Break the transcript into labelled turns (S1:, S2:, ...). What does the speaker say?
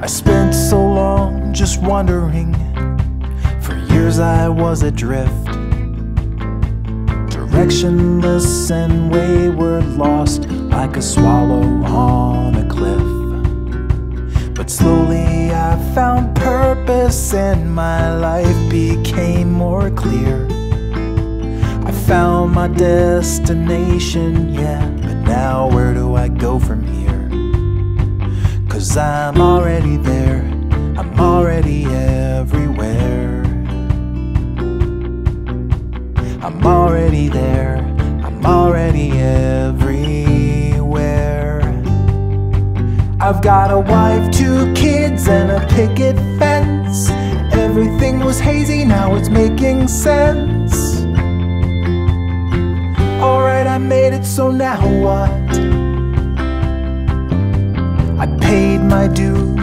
S1: spent so long just wondering. For years I was adrift, directionless and wayward, lost like a swallow on a cliff. But slowly I found purpose and my life became more clear. I found my destination, yeah, but now where do I go from here? 'Cause I'm already there, I'm already everywhere. I'm already there, I'm already everywhere. I've got a wife, 2 kids, and a picket fence. Everything was hazy, now it's making sense. Alright, I made it, so now what? I paid my dues,